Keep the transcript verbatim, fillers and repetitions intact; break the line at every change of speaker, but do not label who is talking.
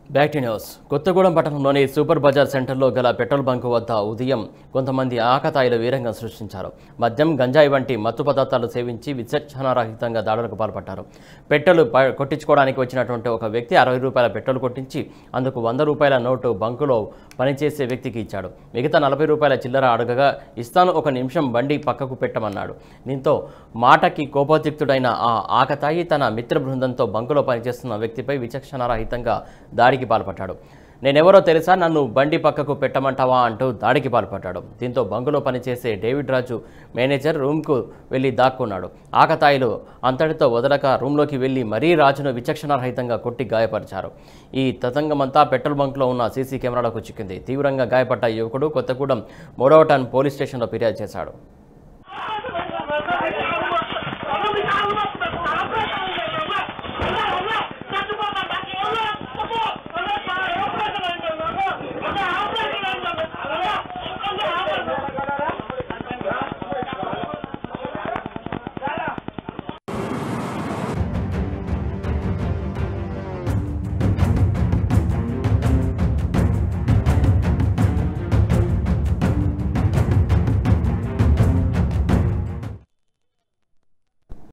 Back to news. Kothagudem పట్టణంలోని super Bazar సెంటర్లో గల పెట్రోల్ బంక్ వద్ద ఉదయం కొంతమంది ఆకతాయిలు వీరంగం సృష్టించారు. మద్యం, గంజాయి వంటి మత్తు పదార్థాలు సేవించి విచక్షణారహితంగా దాడులకు పాల్పడ్డారు. పెట్రోల్ కొట్టించుకోవడానికి వచ్చినటువంటి ఒక వ్యక్తి అరవై రూపాయల పెట్రోల్ కొట్టించి అందుకు వంద రూపాయల నోటు బంకులో పనిచేసే వ్యక్తికి ఇచ్చాడు. మిగతా నలభై రూపాయల చిల్లర అడగగా ఇస్తాను, ఒక నిమిషం బండి పక్కకు పెట్టమన్నాడు. దీంతో మాటకి కోపోద్రిక్తుడైన ఆ ఆకతాయి తన మిత్ర బృందంతో బంకులో పనిచేస్తున్న వ్యక్తిపై విచక్షణారహితంగా దాడికి పాల్పడ్డాడు. నేనెవరో తెలుసా, నన్ను బండి పక్కకు పెట్టమంటావా అంటూ దాడికి పాల్పడ్డాడు. దీంతో బంకులో పనిచేసే డేవిడ్ రాజు మేనేజర్ రూమ్కు వెళ్లి దాక్కున్నాడు. ఆకతాయిలు అంతటితో వదలక రూమ్లోకి వెళ్లి మరీ రాజును విచక్షణారహితంగా కొట్టి గాయపరిచారు. ఈ తతంగమంతా పెట్రోల్ బంక్లో ఉన్న సీసీ కెమెరాలకు చిక్కింది. తీవ్రంగా గాయపడ్డ యువకుడు కొత్తగూడెం మూడవ టౌన్ పోలీస్ స్టేషన్లో ఫిర్యాదు చేశాడు.